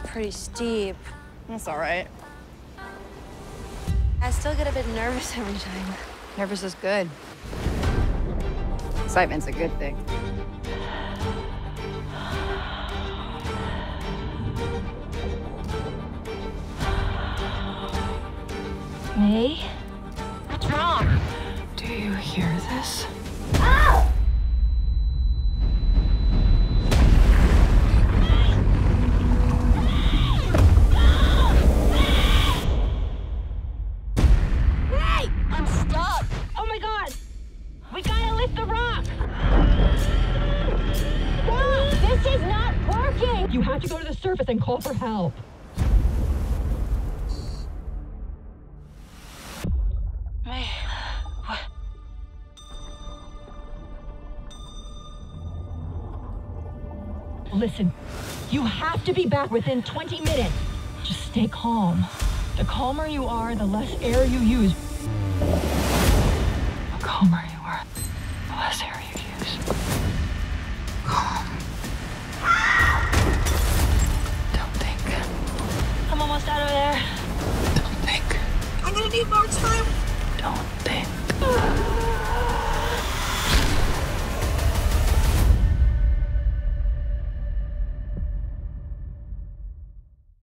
pretty steep. That's all right. I still get a bit nervous every time. Nervous is good. Excitement's a good thing. May? What's wrong? Do you hear this? Ah! Hey! I'm stuck! Oh my god! We gotta lift the rock! Stop! This is not working! You have to go to the surface and call for help. Listen, you have to be back within 20 minutes. Just stay calm. The calmer you are, the less air you use. The calmer you are, the less air you use. Calm. Don't think. I'm almost out of there. Don't think. I'm gonna need more time. Don't